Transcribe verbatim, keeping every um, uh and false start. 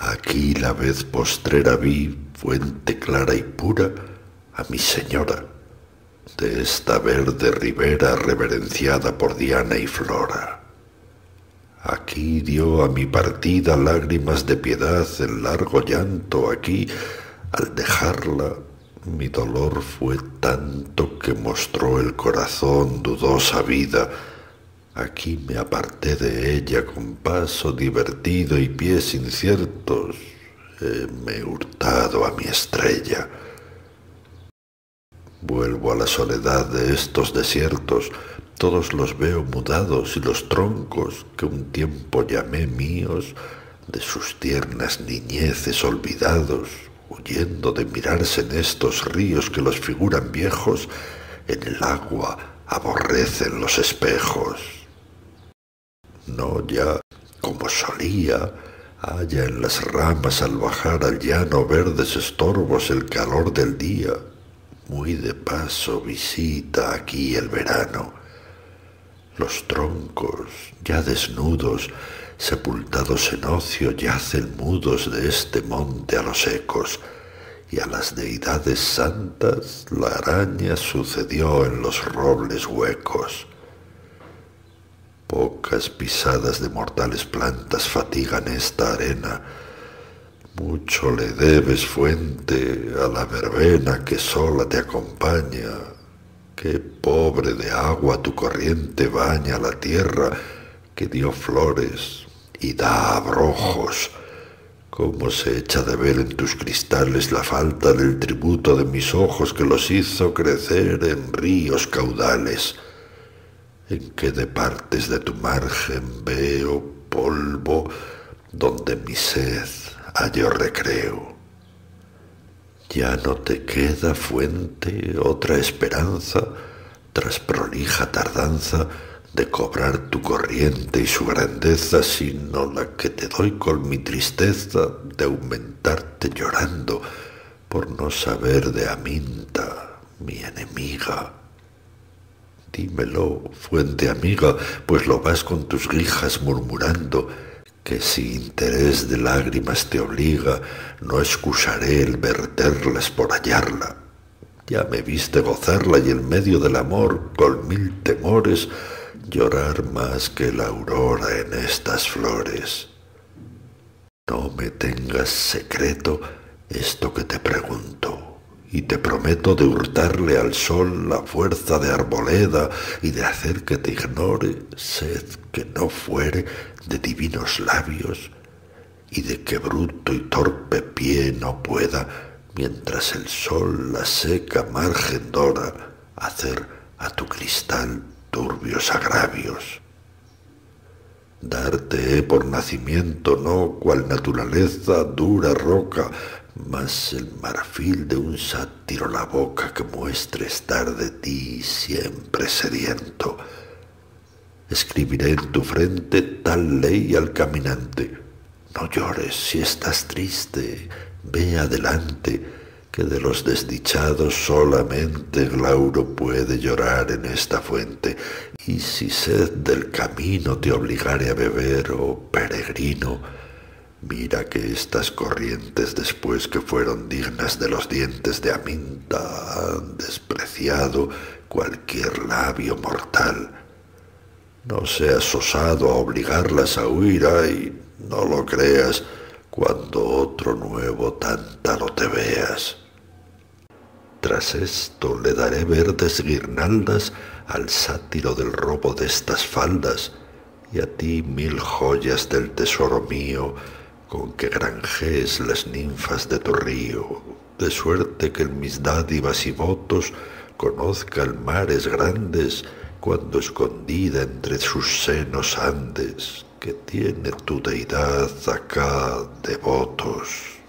Aquí la vez postrera vi, fuente clara y pura, a mi señora, de esta verde ribera reverenciada por Diana y Flora. Aquí dio a mi partida lágrimas de piedad el largo llanto, aquí, al dejarla, mi dolor fue tanto que mostró el corazón dudosa vida. Aquí me aparté de ella con paso divertido y pies inciertos, heme hurtado a mi estrella. Vuelvo a la soledad de estos desiertos, todos los veo mudados y los troncos que un tiempo llamé míos, de sus tiernas niñeces olvidados, huyendo de mirarse en estos ríos que los figuran viejos, en el agua aborrecen los espejos. No ya, como solía, halla en las ramas al bajar al llano verdes estorbos el calor del día, muy de paso visita aquí el verano. Los troncos, ya desnudos, sepultados en ocio, yacen mudos de este monte a los ecos, y a las deidades santas la araña sucedió en los robles huecos. Pocas pisadas de mortales plantas fatigan esta arena. Mucho le debes, fuente, a la verbena que sola te acompaña. Qué pobre de agua tu corriente baña la tierra que dio flores y da abrojos. Cómo se echa de ver en tus cristales la falta del tributo de mis ojos que los hizo crecer en ríos caudales. En qué de partes de tu margen veo polvo donde mi sed hallo recreo. Ya no te queda, fuente, otra esperanza, tras prolija tardanza, de cobrar tu corriente y su grandeza, sino la que te doy con mi tristeza, de aumentarte llorando, por no saber de Aminta, mi enemiga. Dímelo, fuente amiga, pues lo vas con tus guijas murmurando, que si interés de lágrimas te obliga, no excusaré el verterlas por hallarla. Ya me viste gozarla y en medio del amor, con mil temores, llorar más que la aurora en estas flores. No me tengas secreto esto que te pregunto, y te prometo de hurtarle al sol la fuerza de arboleda y de hacer que te ignore sed que no fuere de divinos labios, y de que bruto y torpe pie no pueda, mientras el sol la seca margen dora, hacer a tu cristal turbios agravios. Darte he por nacimiento, no cual naturaleza dura roca, mas el marfil de un sátiro la boca que muestre estar de ti siempre sediento. Escribiré en tu frente tal ley al caminante: no llores si estás triste, ve adelante, que de los desdichados solamente Glauro puede llorar en esta fuente, y si sed del camino te obligare a beber, oh peregrino, mira que estas corrientes, después que fueron dignas de los dientes de Aminta, han despreciado cualquier labio mortal. No seas osado a obligarlas a huir, ay, no lo creas, cuando otro nuevo tántalo te veas. Tras esto le daré verdes guirnaldas al sátiro del robo de estas faldas, y a ti mil joyas del tesoro mío, con que granjees las ninfas de tu río, de suerte que en mis dádivas y votos conozcan mares grandes, cuando escondida entre sus senos andes, que tiene tu deidad acá devotos.